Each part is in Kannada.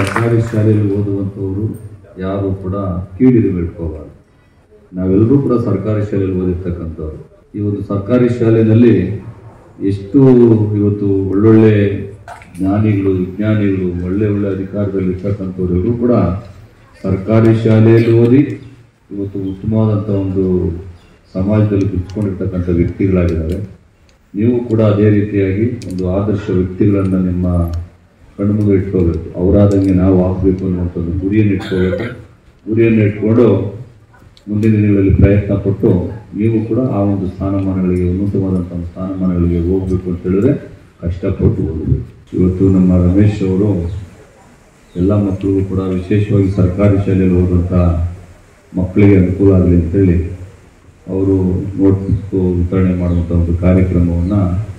ಸರ್ಕಾರಿ ಶಾಲೆಯಲ್ಲಿ ಓದುವಂಥವರು ಯಾರು ಕೂಡ ಕೀಳಿರಿವು ಇಟ್ಕೋಬಾರ್ದು. ನಾವೆಲ್ಲರೂ ಕೂಡ ಸರ್ಕಾರಿ ಶಾಲೆಯಲ್ಲಿ ಓದಿರ್ತಕ್ಕಂಥವ್ರು. ಈ ಒಂದು ಸರ್ಕಾರಿ ಶಾಲೆಯಲ್ಲಿ ಎಷ್ಟು ಇವತ್ತು ಒಳ್ಳೊಳ್ಳೆ ಜ್ಞಾನಿಗಳು, ವಿಜ್ಞಾನಿಗಳು, ಒಳ್ಳೆ ಅಧಿಕಾರದಲ್ಲಿ ಇರ್ತಕ್ಕಂಥವ್ರೆಲ್ಲರೂ ಕೂಡ ಸರ್ಕಾರಿ ಶಾಲೆಯಲ್ಲಿ ಓದಿ ಇವತ್ತು ಉತ್ತಮವಾದಂಥ ಒಂದು ಸಮಾಜದಲ್ಲಿ ಗುರುತಿಸ್ಕೊಂಡಿರ್ತಕ್ಕಂಥ ವ್ಯಕ್ತಿಗಳಾಗಿದ್ದಾರೆ. ನೀವು ಕೂಡ ಅದೇ ರೀತಿಯಾಗಿ ಒಂದು ಆದರ್ಶ ವ್ಯಕ್ತಿಗಳನ್ನು ನಿಮ್ಮ ಕಣ್ಮುಂದೆ ಇಟ್ಕೋಬೇಕು. ಅವರಾದಂಗೆ ನಾವು ಆಗಬೇಕು ಅನ್ನುವಂಥ ಒಂದು ಗುರಿಯನ್ನು ಇಟ್ಕೋಬೇಕು. ಗುರಿಯನ್ನು ಇಟ್ಕೊಂಡು ಮುಂದಿನ ದಿನಗಳಲ್ಲಿ ಪ್ರಯತ್ನ ಪಟ್ಟು ನೀವು ಕೂಡ ಆ ಒಂದು ಸ್ಥಾನಮಾನಗಳಿಗೆ, ಉನ್ನತವಾದಂಥ ಸ್ಥಾನಮಾನಗಳಿಗೆ ಹೋಗಬೇಕು ಅಂತ ಹೇಳಿದ್ರೆ ಕಷ್ಟಪಟ್ಟು ಓದಬೇಕು. ಇವತ್ತು ನಮ್ಮ ರಮೇಶ್ ಅವರು ಎಲ್ಲ ಮಕ್ಕಳಿಗೂ ಕೂಡ ವಿಶೇಷವಾಗಿ ಸರ್ಕಾರಿ ಶಾಲೆಯಲ್ಲಿ ಓದುವಂಥ ಮಕ್ಕಳಿಗೆ ಅನುಕೂಲ ಆಗಲಿ ಅಂತೇಳಿ ಅವರು ನೋಟ್ಬುಕ್ ವಿತರಣೆ ಮಾಡುವಂಥ ಒಂದು ಕಾರ್ಯಕ್ರಮವನ್ನು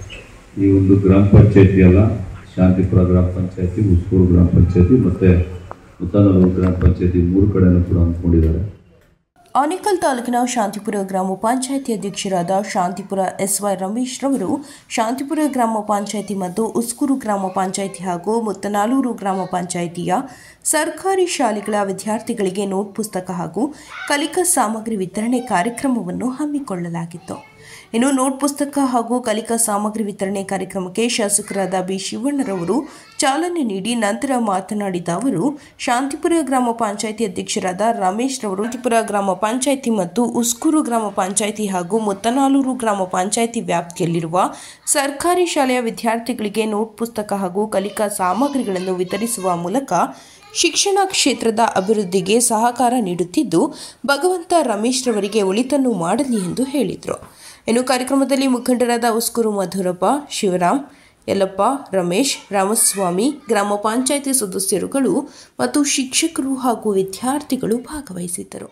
ಈ ಒಂದು ಗ್ರಾಮ ಪಂಚಾಯತಿ ಅಲ್ಲ, ಶಾಂತಿಪುರ ಗ್ರಾಮ ಪಂಚಾಯತಿ, ಉಸ್ಕೂರು ಗ್ರಾಮ ಪಂಚಾಯತಿ ಮತ್ತು ಮುತ್ತಾನೂರು ಗ್ರಾಮ ಪಂಚಾಯತಿ 3 ಕಡೆಯೂ ಕೂಡ ಹಮ್ಮಿಕೊಂಡಿದ್ದಾರೆ. ಆನೇಕಲ್ ತಾಲೂಕಿನ ಶಾಂತಿಪುರ ಗ್ರಾಮ ಪಂಚಾಯಿತಿ ಅಧ್ಯಕ್ಷರಾದ ಶಾಂತಿಪುರ ಎಸ್ವೈ ರಮೇಶ್ ರವರು ಶಾಂತಿಪುರ ಗ್ರಾಮ ಪಂಚಾಯಿತಿ ಮತ್ತು ಉಸ್ಕೂರು ಗ್ರಾಮ ಪಂಚಾಯಿತಿ ಹಾಗೂ ಮುತ್ತನಾಲೂರು ಗ್ರಾಮ ಪಂಚಾಯಿತಿಯ ಸರ್ಕಾರಿ ಶಾಲೆಗಳ ವಿದ್ಯಾರ್ಥಿಗಳಿಗೆ ನೋಟ್ ಪುಸ್ತಕ ಹಾಗೂ ಕಲಿಕಾ ಸಾಮಗ್ರಿ ವಿತರಣೆ ಕಾರ್ಯಕ್ರಮವನ್ನು ಹಮ್ಮಿಕೊಳ್ಳಲಾಗಿತ್ತು. ಇನ್ನು ನೋಟ್ ಪುಸ್ತಕ ಹಾಗೂ ಕಲಿಕಾ ಸಾಮಗ್ರಿ ವಿತರಣೆ ಕಾರ್ಯಕ್ರಮಕ್ಕೆ ಶಾಸಕರಾದ ಬಿ ಶಿವಣ್ಣರವರು ಚಾಲನೆ ನೀಡಿ ನಂತರ ಮಾತನಾಡಿದ ಅವರು, ಶಾಂತಿಪುರ ಗ್ರಾಮ ಪಂಚಾಯಿತಿ ಅಧ್ಯಕ್ಷರಾದ ರಮೇಶ್ ರವರು ಶಾಂತಿಪುರ ಗ್ರಾಮ ಪಂಚಾಯಿತಿ ಮತ್ತು ಉಸ್ಕೂರು ಗ್ರಾಮ ಪಂಚಾಯಿತಿ ಹಾಗೂ ಮುತ್ತನಾಲೂರು ಗ್ರಾಮ ಪಂಚಾಯಿತಿ ವ್ಯಾಪ್ತಿಯಲ್ಲಿರುವ ಸರ್ಕಾರಿ ಶಾಲೆಯ ವಿದ್ಯಾರ್ಥಿಗಳಿಗೆ ನೋಟ್ ಪುಸ್ತಕ ಹಾಗೂ ಕಲಿಕಾ ಸಾಮಗ್ರಿಗಳನ್ನು ವಿತರಿಸುವ ಮೂಲಕ ಶಿಕ್ಷಣ ಕ್ಷೇತ್ರದ ಅಭಿವೃದ್ಧಿಗೆ ಸಹಕಾರ ನೀಡುತ್ತಿದ್ದು, ಭಗವಂತ ರಮೇಶ್ ರವರಿಗೆ ಒಳಿತನ್ನು ಮಾಡಲಿ ಎಂದು ಹೇಳಿದರು. ಇನ್ನು ಕಾರ್ಯಕ್ರಮದಲ್ಲಿ ಮುಖಂಡರಾದ ಉಸ್ಕೂರು ಮಧುರಪ್ಪ, ಶಿವರಾಮ್, ಯಲ್ಲಪ್ಪ, ರಮೇಶ್, ರಾಮಸ್ವಾಮಿ, ಗ್ರಾಮ ಪಂಚಾಯಿತಿ ಸದಸ್ಯರುಗಳು ಮತ್ತು ಶಿಕ್ಷಕರು ಹಾಗೂ ವಿದ್ಯಾರ್ಥಿಗಳು ಭಾಗವಹಿಸಿದ್ದರು.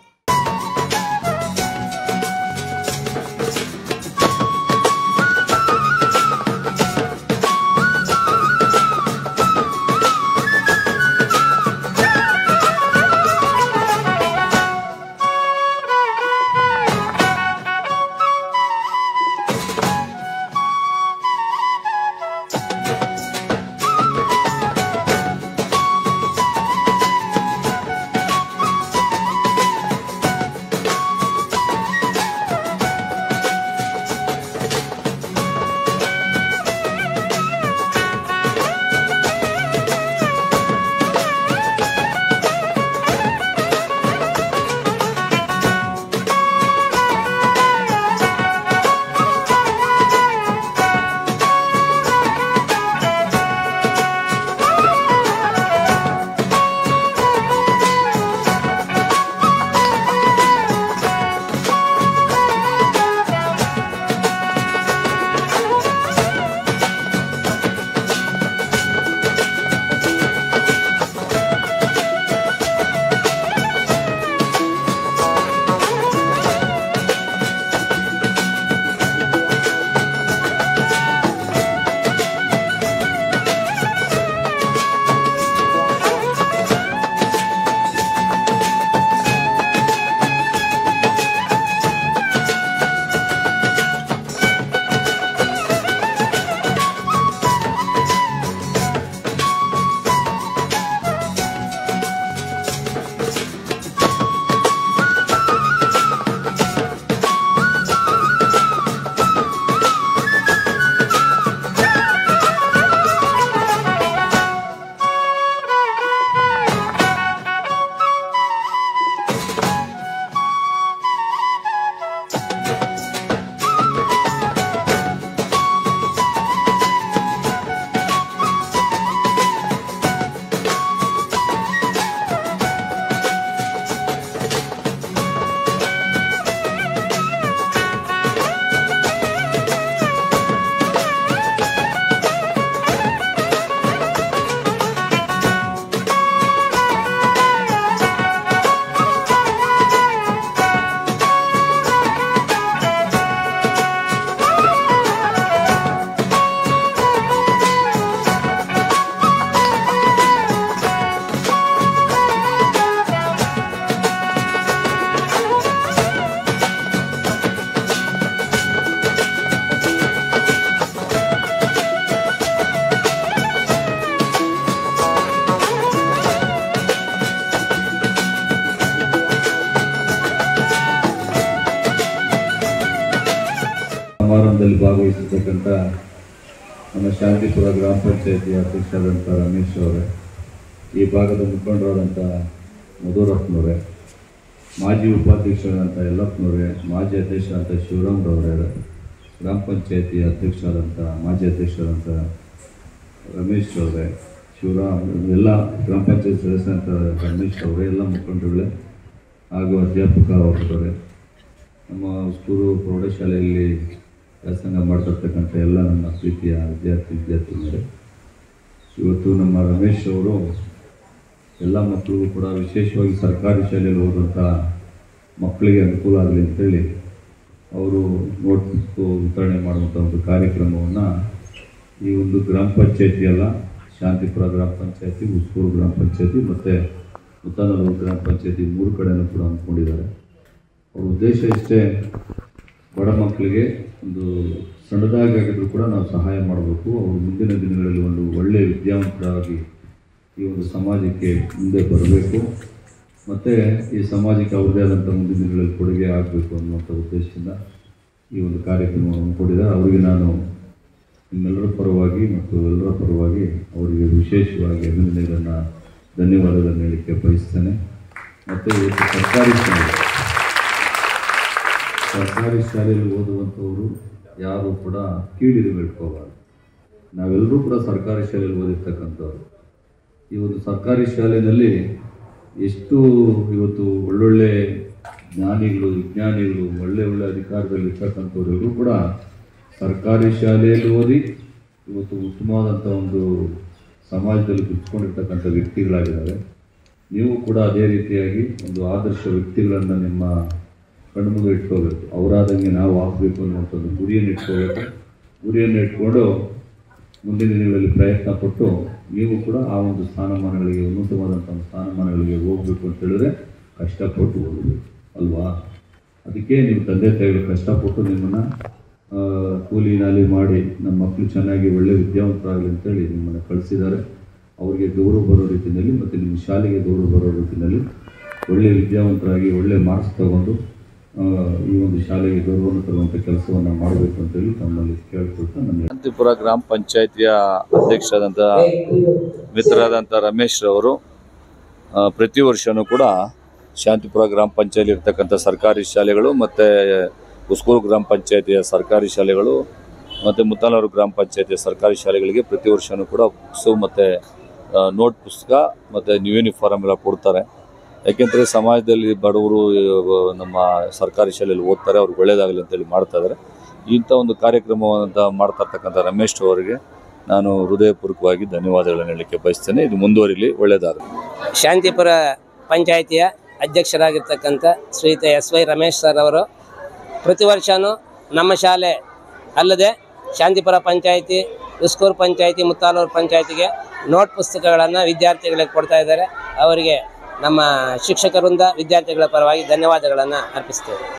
ಕಾರ್ಯಕ್ರಮದಲ್ಲಿ ಭಾಗವಹಿಸಿರ್ತಕ್ಕಂಥ ನಮ್ಮ ಶಾಂತಿಪುರ ಗ್ರಾಮ ಪಂಚಾಯಿತಿಯ ಅಧ್ಯಕ್ಷರಾದಂಥ ರಮೇಶ್ ಅವರೇ, ಈ ಭಾಗದ ಮುಖಂಡರಾದಂಥ ಮಧುರಪ್ಪನವರೇ, ಮಾಜಿ ಉಪಾಧ್ಯಕ್ಷರಾದಂಥ ಯಲ್ಲಪ್ಪನವರೇ, ಮಾಜಿ ಅಧ್ಯಕ್ಷರಾದಂಥ ಶಿವರಾಮ್ರವರೇ, ಗ್ರಾಮ ಪಂಚಾಯಿತಿಯ ಅಧ್ಯಕ್ಷರಾದಂಥ ಮಾಜಿ ಅಧ್ಯಕ್ಷರಾದಂಥ ರಮೇಶ್ ಅವರೇ, ಶಿವರಾಮ್, ಎಲ್ಲ ಗ್ರಾಮ ಪಂಚಾಯತ್ ಸದಸ್ಯರಂಥ ರಮೇಶ್ ಅವರೇ, ಎಲ್ಲ ಮುಖಂಡರುಗಳೇ ಹಾಗೂ ಅಧ್ಯಾಪಕ ವರ್ಗದವರೇ, ನಮ್ಮ ಉಸ್ಕೂರು ಪ್ರೌಢಶಾಲೆಯಲ್ಲಿ ವ್ಯಾಸಂಗ ಮಾಡ್ತಿರ್ತಕ್ಕಂಥ ಎಲ್ಲ ನನ್ನ ಪ್ರೀತಿಯ ವಿದ್ಯಾರ್ಥಿನಿಯರೇ, ಇವತ್ತು ನಮ್ಮ ರಮೇಶ್ ಅವರು ಎಲ್ಲ ಮಕ್ಕಳಿಗೂ ಕೂಡ ವಿಶೇಷವಾಗಿ ಸರ್ಕಾರಿ ಶಾಲೆಯಲ್ಲಿ ಓದುವಂಥ ಮಕ್ಕಳಿಗೆ ಅನುಕೂಲ ಆಗಲಿ ಅಂತೇಳಿ ಅವರು ನೋಟ್ಬುಕ್ ವಿತರಣೆ ಮಾಡುವಂಥ ಒಂದು ಕಾರ್ಯಕ್ರಮವನ್ನು ಈ ಒಂದು ಗ್ರಾಮ ಪಂಚಾಯತಿ ಅಲ್ಲ, ಶಾಂತಿಪುರ ಗ್ರಾಮ ಪಂಚಾಯತಿ, ಉಸ್ಕೂರು ಗ್ರಾಮ ಪಂಚಾಯತಿ ಮತ್ತು ಮುತ್ತಾನಲ್ಲೂರು ಗ್ರಾಮ ಪಂಚಾಯತಿ 3 ಕಡೆಯೂ ಕೂಡ ಅಂದ್ಕೊಂಡಿದ್ದಾರೆ. ಅವ್ರ ಉದ್ದೇಶ ಇಷ್ಟೇ, ಬಡ ಮಕ್ಕಳಿಗೆ ಒಂದು ಸಣ್ಣದಾಗಿದ್ರೂ ಕೂಡ ನಾವು ಸಹಾಯ ಮಾಡಬೇಕು, ಅವರು ಮುಂದಿನ ದಿನಗಳಲ್ಲಿ ಒಂದು ಒಳ್ಳೆಯ ವಿದ್ಯಾವಂತರಾಗಿ ಈ ಒಂದು ಸಮಾಜಕ್ಕೆ ಮುಂದೆ ಬರಬೇಕು ಮತ್ತು ಈ ಸಮಾಜಕ್ಕೆ ಅವ್ರದ್ದೇ ಆದಂಥ ಮುಂದಿನ ದಿನಗಳಲ್ಲಿ ಕೊಡುಗೆ ಆಗಬೇಕು ಅನ್ನುವಂಥ ಉದ್ದೇಶದಿಂದ ಈ ಒಂದು ಕಾರ್ಯಕ್ರಮವನ್ನು ಹಮ್ಮಿಕೊಂಡಿದ್ದಾರೆ. ಅವರಿಗೆ ನಾನು ನಿಮ್ಮೆಲ್ಲರ ಪರವಾಗಿ ಮತ್ತು ಎಲ್ಲರ ಪರವಾಗಿ ಅವರಿಗೆ ವಿಶೇಷವಾಗಿ ಅಭಿನಂದನೆಗಳನ್ನು, ಧನ್ಯವಾದಗಳನ್ನು ಹೇಳಲಿಕ್ಕೆ ಬಯಸ್ತೇನೆ. ಮತ್ತು ಇವತ್ತು ಸರ್ಕಾರಿ ಶಾಲೆಯಲ್ಲಿ ಓದುವಂಥವರು ಯಾರೂ ಕೂಡ ಕೀಳಿರಿವು ಇಟ್ಕೋಬಾರ್ದು. ನಾವೆಲ್ಲರೂ ಕೂಡ ಸರ್ಕಾರಿ ಶಾಲೆಯಲ್ಲಿ ಓದಿರ್ತಕ್ಕಂಥವ್ರು. ಈ ಒಂದು ಸರ್ಕಾರಿ ಶಾಲೆಯಲ್ಲಿ ಎಷ್ಟು ಇವತ್ತು ಒಳ್ಳೊಳ್ಳೆ ಜ್ಞಾನಿಗಳು, ವಿಜ್ಞಾನಿಗಳು, ಒಳ್ಳೆ ಅಧಿಕಾರದಲ್ಲಿ ಇರ್ತಕ್ಕಂಥವ್ರೆಲ್ಲರೂ ಕೂಡ ಸರ್ಕಾರಿ ಶಾಲೆಯಲ್ಲಿ ಓದಿ ಇವತ್ತು ಉತ್ತಮವಾದಂಥ ಒಂದು ಸಮಾಜದಲ್ಲಿ ಗುರುತಿಸ್ಕೊಂಡಿರ್ತಕ್ಕಂಥ ವ್ಯಕ್ತಿಗಳಾಗಿದ್ದಾರೆ. ನೀವು ಕೂಡ ಅದೇ ರೀತಿಯಾಗಿ ಒಂದು ಆದರ್ಶ ವ್ಯಕ್ತಿಗಳನ್ನು ನಿಮ್ಮ ಕಣ್ಮುಂದೆ ಇಟ್ಕೋಬೇಕು. ಅವರಾದಂಗೆ ನಾವು ಆಗಬೇಕು ಅನ್ನುವಂಥ ಒಂದು ಗುರಿಯನ್ನು ಇಟ್ಕೋಬೇಕು. ಗುರಿಯನ್ನು ಇಟ್ಕೊಂಡು ಮುಂದಿನ ದಿನಗಳಲ್ಲಿ ಪ್ರಯತ್ನ ಪಟ್ಟು ನೀವು ಕೂಡ ಆ ಒಂದು ಸ್ಥಾನಮಾನಗಳಿಗೆ, ಉನ್ನತವಾದಂಥ ಸ್ಥಾನಮಾನಗಳಿಗೆ ಹೋಗಬೇಕು ಅಂತ ಹೇಳಿದ್ರೆ ಕಷ್ಟಪಟ್ಟು ಓದಬೇಕು ಅಲ್ವಾ? ಅದಕ್ಕೆ ನೀವು ತಂದೆ ತಾಯಿಗಳು ಕಷ್ಟಪಟ್ಟು ನಿಮ್ಮನ್ನು ಕೂಲಿ ನಾಲಿ ಮಾಡಿ ನಮ್ಮ ಮಕ್ಕಳು ಚೆನ್ನಾಗಿ ಒಳ್ಳೆ ವಿದ್ಯಾವಂತರಾಗಲಿ ಅಂತೇಳಿ ನಿಮ್ಮನ್ನು ಕಳಿಸಿದ್ದಾರೆ. ಅವರಿಗೆ ಗೌರವ ಬರೋ ರೀತಿಯಲ್ಲಿ ಮತ್ತು ನಿಮ್ಮ ಶಾಲೆಗೆ ಗೌರವ ಬರೋ ರೀತಿಯಲ್ಲಿ ಒಳ್ಳೆ ವಿದ್ಯಾವಂತರಾಗಿ ಒಳ್ಳೆ ಮಾರ್ಕ್ಸ್ ತಗೊಂಡು ಈ ಒಂದು ಶಾಲೆಗೆ ಗೌರವವನ್ನು ತರುವಂಥ ಕೆಲಸವನ್ನು ಮಾಡಬೇಕು ಅಂತೇಳಿ ತಮ್ಮಲ್ಲಿ ಕೇಳ್ಕೊಳ್ತಾ ನನ್ನ ಶಾಂತಿಪುರ ಗ್ರಾಮ ಪಂಚಾಯಿತಿಯ ಅಧ್ಯಕ್ಷರಾದಂಥ ಮಿತ್ರರಾದಂಥ ರಮೇಶ್ ರವರು ಪ್ರತಿ ವರ್ಷವೂ ಕೂಡ ಶಾಂತಿಪುರ ಗ್ರಾಮ ಪಂಚಾಯತಿ ಇರ್ತಕ್ಕಂಥ ಸರ್ಕಾರಿ ಶಾಲೆಗಳು ಮತ್ತು ಉಸ್ಕೂರು ಗ್ರಾಮ ಪಂಚಾಯತಿಯ ಸರ್ಕಾರಿ ಶಾಲೆಗಳು ಮತ್ತು ಮುತ್ತಾನಲ್ಲೂರು ಗ್ರಾಮ ಪಂಚಾಯತಿಯ ಸರ್ಕಾರಿ ಶಾಲೆಗಳಿಗೆ ಪ್ರತಿ ವರ್ಷವೂ ಕೂಡ ಬುಕ್ಸು ಮತ್ತು ನೋಟ್ ಪುಸ್ತಕ ಮತ್ತು ನ್ಯೂ ಯೂನಿಫಾರ್ಮ್ ಎಲ್ಲ ಕೊಡ್ತಾರೆ. ಯಾಕೆಂದರೆ ಸಮಾಜದಲ್ಲಿ ಬಡವರು ನಮ್ಮ ಸರ್ಕಾರಿ ಶಾಲೆಯಲ್ಲಿ ಓದ್ತಾರೆ, ಅವ್ರಿಗೆ ಒಳ್ಳೆಯದಾಗಲಿ ಅಂತೇಳಿ ಮಾಡ್ತಾಯಿದ್ದಾರೆ. ಇಂಥ ಒಂದು ಕಾರ್ಯಕ್ರಮವನ್ನು ಮಾಡ್ತಾ ಇರ್ತಕ್ಕಂಥ ರಮೇಶ್ ಅವರಿಗೆ ನಾನು ಹೃದಯಪೂರ್ವಕವಾಗಿ ಧನ್ಯವಾದಗಳನ್ನು ಹೇಳಲಿಕ್ಕೆ ಬಯಸ್ತೇನೆ. ಇದು ಮುಂದುವರಿಲಿ, ಒಳ್ಳೆಯದಾಗಲಿ. ಶಾಂತಿಪುರ ಪಂಚಾಯಿತಿಯ ಅಧ್ಯಕ್ಷರಾಗಿರ್ತಕ್ಕಂಥ ಶ್ರೀಯುತ SY ರಮೇಶ್ ಸರ್ ಅವರು ಪ್ರತಿ ವರ್ಷವೂ ನಮ್ಮ ಶಾಲೆ ಅಲ್ಲದೆ ಶಾಂತಿಪುರ ಪಂಚಾಯಿತಿ, ಉಸ್ಕೂರು ಪಂಚಾಯಿತಿ, ಮುತ್ತಾನಲ್ಲೂರು ಪಂಚಾಯಿತಿಗೆ ನೋಟ್ ಪುಸ್ತಕಗಳನ್ನು ವಿದ್ಯಾರ್ಥಿಗಳಿಗೆ ಕೊಡ್ತಾ ಇದ್ದಾರೆ. ಅವರಿಗೆ ನಮ್ಮ ಶಿಕ್ಷಕರಿಂದ ವಿದ್ಯಾರ್ಥಿಗಳ ಪರವಾಗಿ ಧನ್ಯವಾದಗಳನ್ನು ಅರ್ಪಿಸ್ತೇವೆ.